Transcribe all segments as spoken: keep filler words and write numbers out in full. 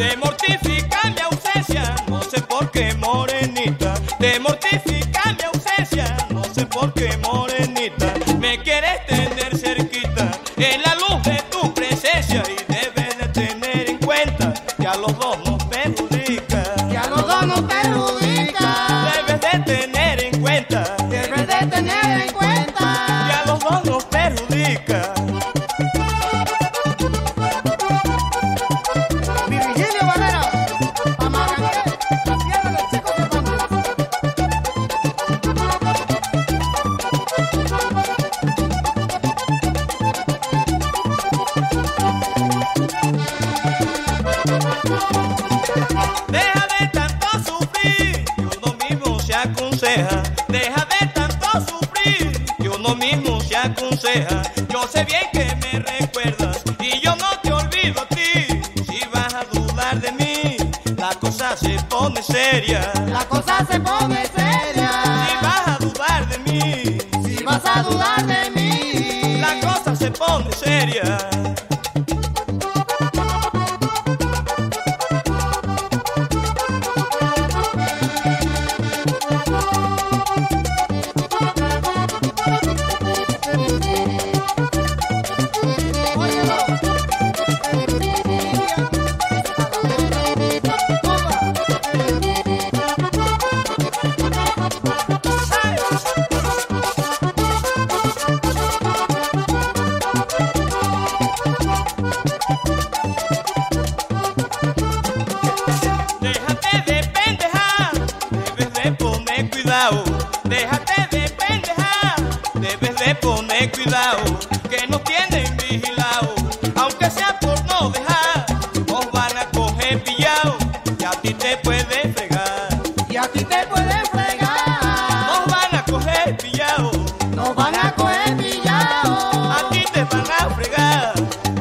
Te mortifica mi ausencia, no sé por qué, morenita. Te mortifica mi ausencia, no sé por qué, morenita. Me quieres tener cerquita en la luz de tu presencia y debes de tener en cuenta que a los dos nos perjudica. Que a los dos nos perjudica. Debes de tener en cuenta, Debes de tener en cuenta. que a los dos nos perjudica. Mi Virgilio Barrera, Pamarangué, la tierra del chico de Pampa. Deja de tanto sufrir, que uno mismo se aconseja. Deja de tanto sufrir, que uno mismo se aconseja. Yo sé bien que me recuerdas y yo no te olvido a ti. Si vas a dudar de mí, la cosa se pone seria. La cosa se pone seria. Si vas a dudar de mí, Si vas a dudar de mí, la cosa se pone seria. óyelo. Déjate de pendejar, debes de poner cuidado. Déjate de pendejar, debes de poner cuidado. Que nos tienen vigilado, aunque sea por no dejar. Nos van a coger pillado y a ti te pueden fregar. Y a ti te pueden fregar. Nos van a coger pillado, Nos van a coger pillado. a ti te van a fregar.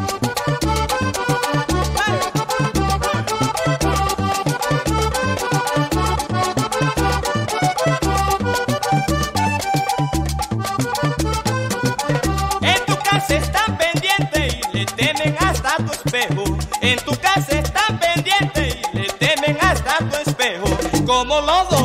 En tu casa están pendientes y le temen hasta tu espejo. En tu casa están pendientes y le temen hasta tu espejo. Como los dos